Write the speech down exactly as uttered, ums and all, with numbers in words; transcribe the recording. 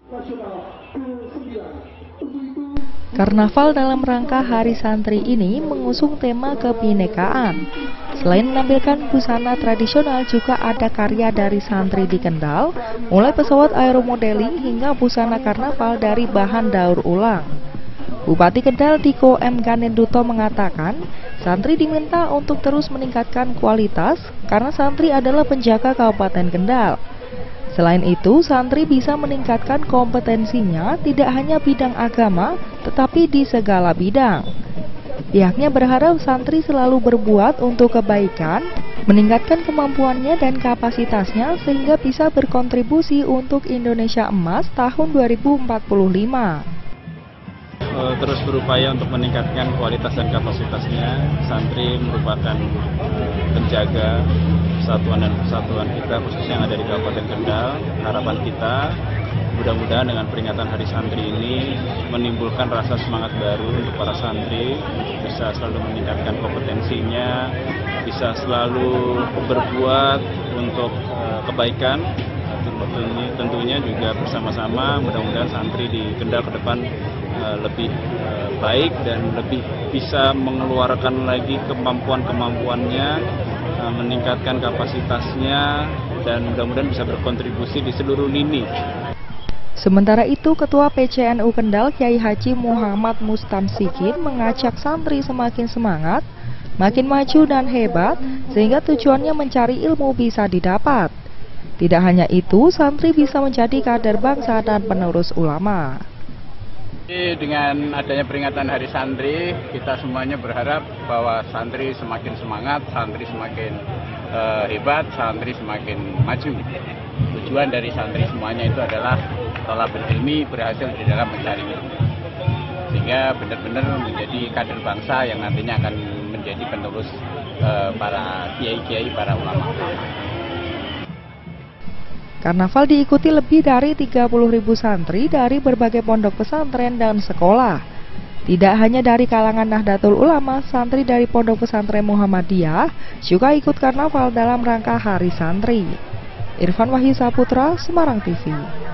Karnaval dalam rangka Hari Santri ini mengusung tema kebinekaan. Selain menampilkan busana tradisional, juga ada karya dari santri di Kendal, mulai pesawat aeromodeling hingga busana karnaval dari bahan daur ulang. Bupati Kendal Diko M. Ganenduto mengatakan, santri diminta untuk terus meningkatkan kualitas karena santri adalah penjaga Kabupaten Kendal. Selain itu, santri bisa meningkatkan kompetensinya tidak hanya bidang agama, tetapi di segala bidang. Pihaknya berharap santri selalu berbuat untuk kebaikan, meningkatkan kemampuannya dan kapasitasnya sehingga bisa berkontribusi untuk Indonesia Emas tahun dua ribu empat puluh lima. Terus berupaya untuk meningkatkan kualitas dan kapasitasnya. Santri merupakan penjaga persatuan dan persatuan kita, khususnya yang ada di Kabupaten Kendal. Harapan kita mudah-mudahan dengan peringatan Hari Santri ini menimbulkan rasa semangat baru untuk para santri, bisa selalu meningkatkan kompetensinya, bisa selalu berbuat untuk uh, kebaikan. Tentunya, tentunya juga bersama-sama mudah-mudahan santri di Kendal ke depan uh, lebih uh, baik dan lebih bisa mengeluarkan lagi kemampuan-kemampuannya, uh, meningkatkan kapasitasnya, dan mudah-mudahan bisa berkontribusi di seluruh lini. Sementara itu, Ketua P C N U Kendal Kyai Haji Muhammad Mustamsikin mengajak santri semakin semangat, makin maju dan hebat, sehingga tujuannya mencari ilmu bisa didapat. Tidak hanya itu, santri bisa menjadi kader bangsa dan penerus ulama. Dengan adanya peringatan Hari Santri, kita semuanya berharap bahwa santri semakin semangat, santri semakin uh, hebat, santri semakin maju. Tujuan dari santri semuanya itu adalah thalabul ilmi, berhasil di dalam mencari ilmu, sehingga benar-benar menjadi kader bangsa yang nantinya akan menjadi penerus uh, para kiai-kiai, para ulama. Karnaval diikuti lebih dari tiga puluh ribu santri dari berbagai pondok pesantren dan sekolah. Tidak hanya dari kalangan Nahdlatul Ulama, santri dari Pondok Pesantren Muhammadiyah juga ikut karnaval dalam rangka Hari Santri. Irfan Wahyu Saputra, Semarang T V.